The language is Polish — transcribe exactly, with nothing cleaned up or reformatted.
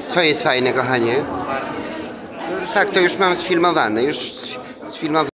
Co jest fajne, kochanie? Tak, to już mam sfilmowane. Już sfilmowałem.